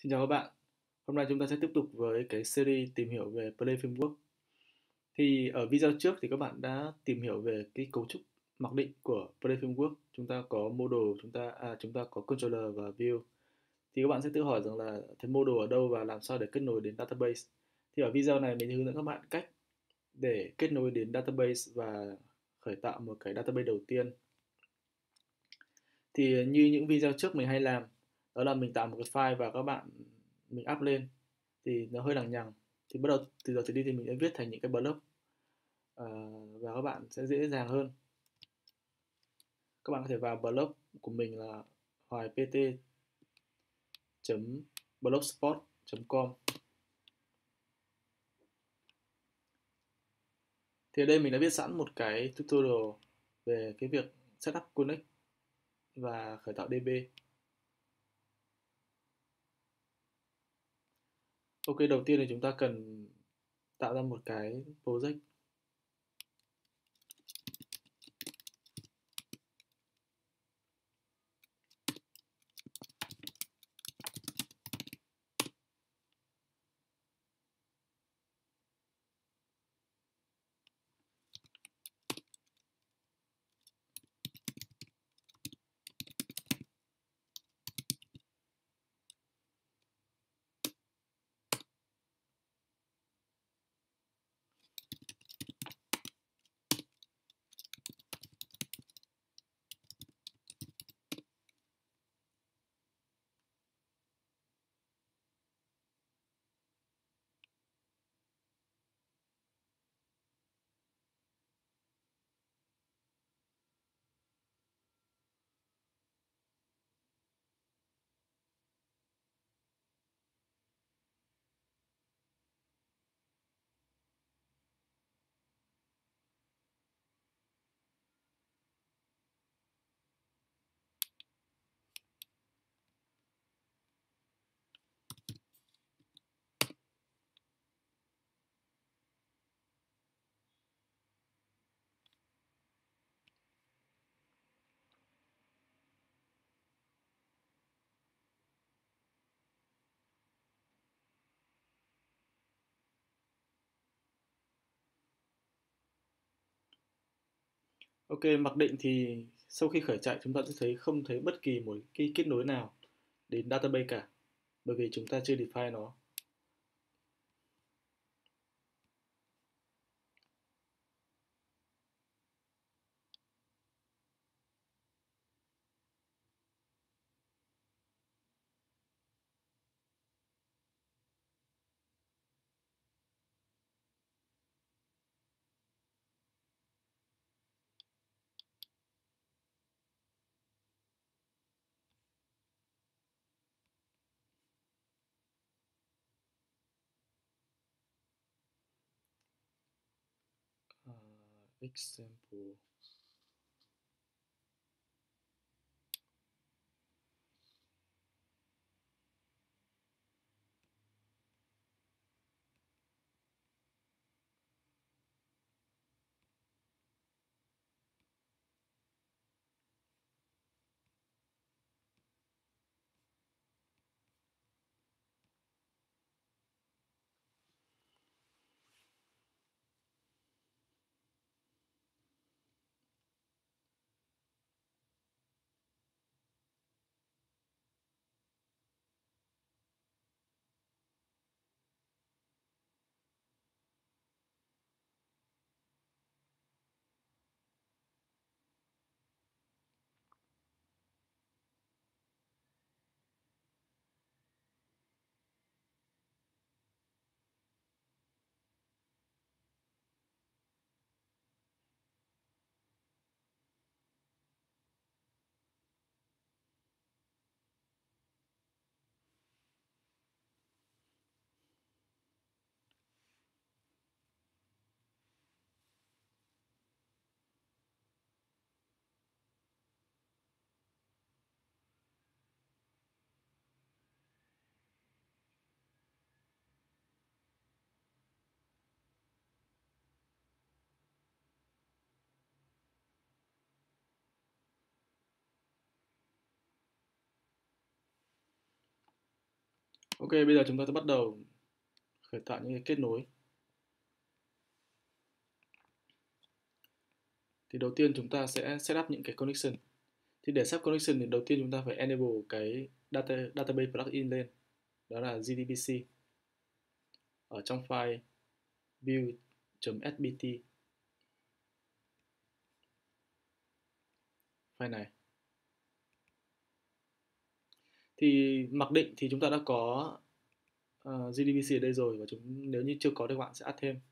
Xin chào các bạn. Hôm nay chúng ta sẽ tiếp tục với cái series tìm hiểu về Play Framework. Thì ở video trước thì các bạn đã tìm hiểu về cái cấu trúc mặc định của Play Framework. Chúng ta có model, chúng ta có controller và view. Thì các bạn sẽ tự hỏi rằng là cái model ở đâu và làm sao để kết nối đến database. Thì ở video này mình hướng dẫn các bạn cách để kết nối đến database và khởi tạo một cái database đầu tiên. Thì như những video trước mình hay làm, đó là mình tạo một cái file và các bạn mình up lên thì nó hơi lằng nhằng. Thì bắt đầu từ giờ trở đi thì mình sẽ viết thành những cái block ờ, và các bạn sẽ dễ dàng hơn. Các bạn có thể vào blog của mình là hoài.pt.blogspot.com. Thì ở đây mình đã viết sẵn một cái tutorial về cái việc setup connect và khởi tạo DB. Ok, đầu tiên thì chúng ta cần tạo ra một cái project. Ok, mặc định thì sau khi khởi chạy chúng ta sẽ không thấy bất kỳ một cái kết nối nào đến database cả, bởi vì chúng ta chưa define nó. Example. Ok, bây giờ chúng ta sẽ bắt đầu khởi tạo những cái kết nối. Thì đầu tiên chúng ta sẽ setup những cái connection. Thì để setup connection thì đầu tiên chúng ta phải enable cái database plugin lên. Đó là GDBC. Ở trong file build.sbt, file này. Thì mặc định thì chúng ta đã có GDBC ở đây rồi, và nếu như chưa có thì các bạn sẽ add thêm.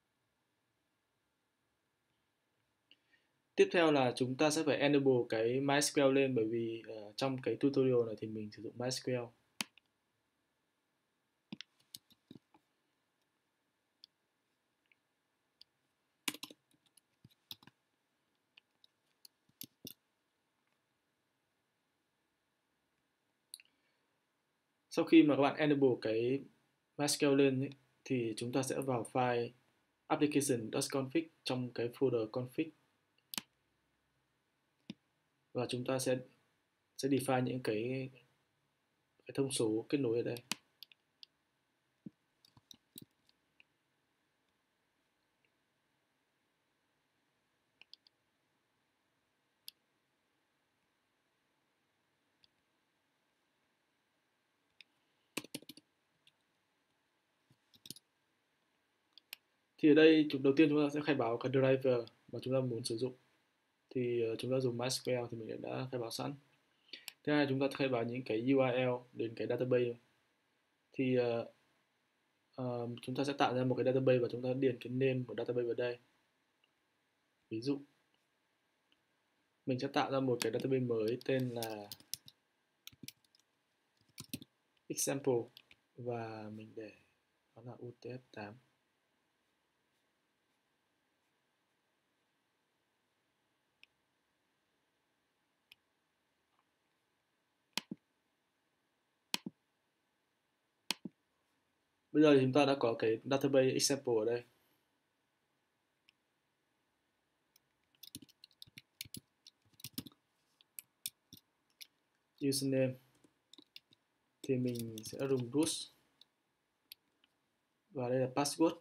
Tiếp theo là chúng ta sẽ phải enable cái MySQL lên, bởi vì trong cái tutorial này thì mình sử dụng MySQL. Sau khi mà các bạn enable cái MySQL lên ấy, thì chúng ta sẽ vào file application.config trong cái folder config, và chúng ta sẽ define những cái thông số kết nối ở đây. Thì ở đây đầu tiên chúng ta sẽ khai báo cái driver mà chúng ta muốn sử dụng. Thì chúng ta dùng MySQL thì mình đã khai báo sẵn. Thứ hai, chúng ta khai báo những cái URL đến cái database. Thì chúng ta sẽ tạo ra một cái database và chúng ta điền cái name của database vào đây. Ví dụ mình sẽ tạo ra một cái database mới tên là example, và mình để đó là UTF-8. Bây giờ thì chúng ta đã có cái database example ở đây. Username thì mình sẽ dùng root, và đây là password.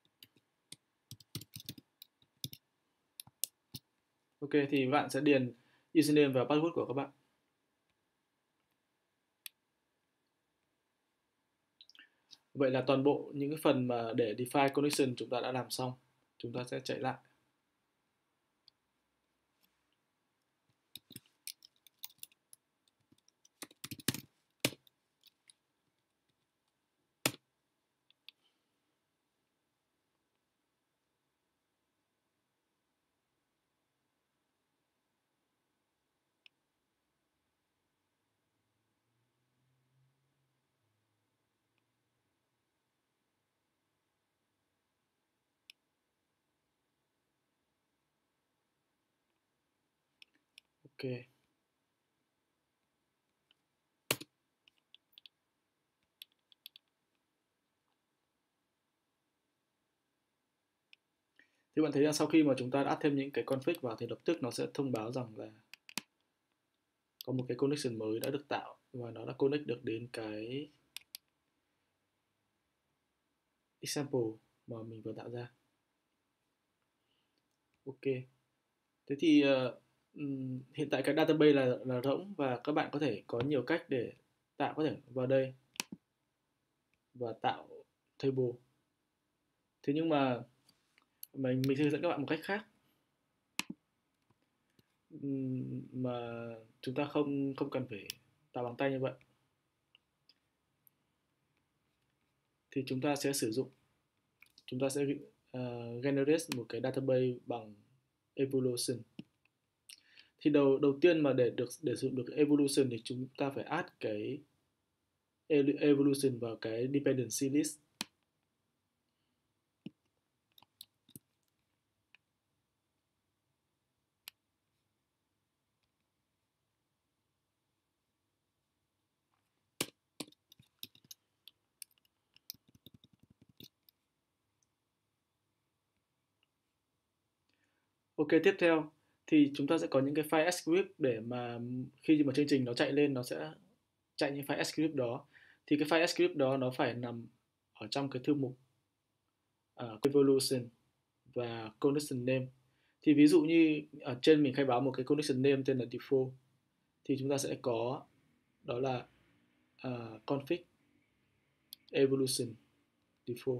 Ok, thì bạn sẽ điền username và password của các bạn. Vậy là toàn bộ những cái phần mà để define connection chúng ta đã làm xong. Chúng ta sẽ chạy lại. Ok. Thì bạn thấy là sau khi mà chúng ta đã thêm những cái config vào thì lập tức nó sẽ thông báo rằng là có một cái connection mới đã được tạo, và nó đã connect được đến cái example mà mình vừa tạo ra. Ok. Thế thì hiện tại cái database là rỗng, và các bạn có thể có nhiều cách để có thể vào đây và tạo table. Thế nhưng mà mình sẽ hướng dẫn các bạn một cách khác, mà chúng ta không không cần phải tạo bằng tay như vậy. Thì chúng ta sẽ generate một cái database bằng evolution. Thì đầu tiên mà để sử dụng được evolution thì chúng ta phải add cái evolution vào cái dependency list. Ok, tiếp theo thì chúng ta sẽ có những cái file script để mà khi mà chương trình nó chạy lên nó sẽ chạy những file script đó. thì cái file script đó nó phải nằm ở trong cái thư mục evolution và connection name. Thì ví dụ như ở trên mình khai báo một cái connection name tên là default, thì chúng ta sẽ có đó là config evolution default.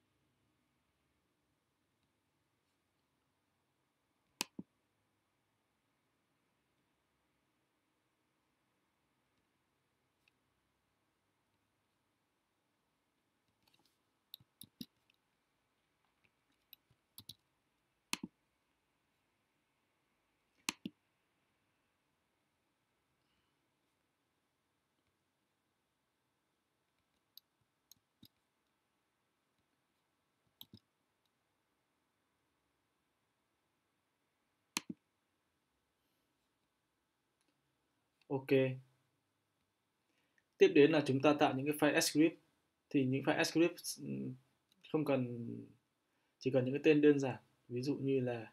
Ok, tiếp đến là chúng ta tạo những cái file script. Thì những file script không cần, chỉ cần những cái tên đơn giản, ví dụ như là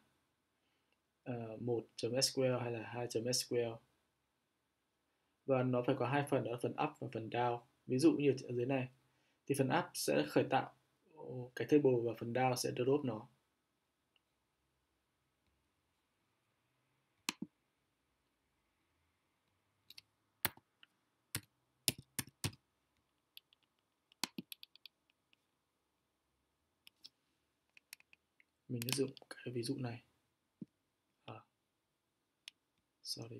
1.sql hay là 2.sql, và nó phải có hai phần, đó là phần up và phần down. Ví dụ như ở dưới này thì phần up sẽ khởi tạo cái table và phần down sẽ drop nó. Mình sẽ dùng cái ví dụ này. Sorry.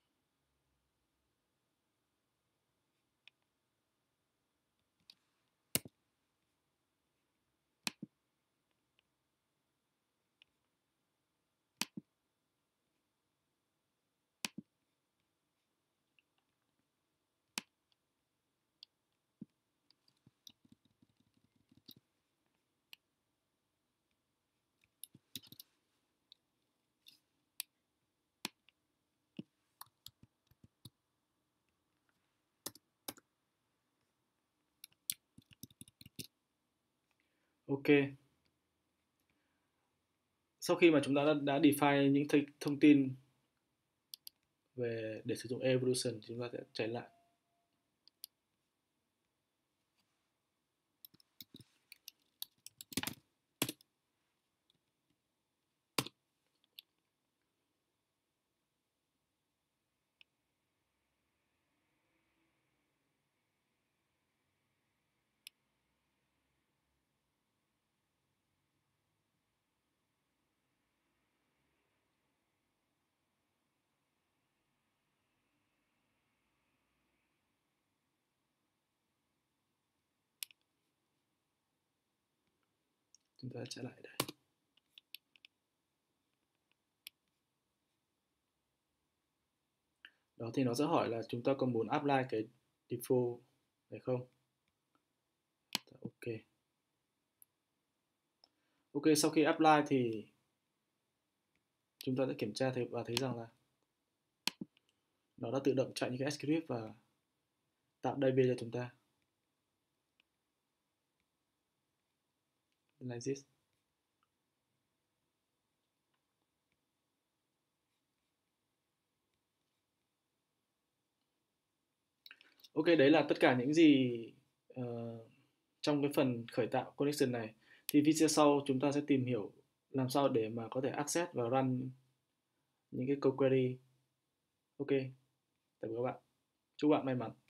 Ok. Sau khi mà chúng ta đã define những thông tin về để sử dụng evolution, chúng ta sẽ chạy lại. Chúng ta chạy lại đây. Đó, thì nó sẽ hỏi là chúng ta có muốn apply cái default phải không? Ok. Ok, sau khi apply thì chúng ta sẽ kiểm tra và thấy rằng là nó đã tự động chạy những cái script và tạo DB cho chúng ta. Like this. Ok, đấy là tất cả những gì trong cái phần khởi tạo connection này. Thì video sau chúng ta sẽ tìm hiểu làm sao để mà có thể access và run những cái câu query. Ok, tạm biệt các bạn. Chúc bạn may mắn.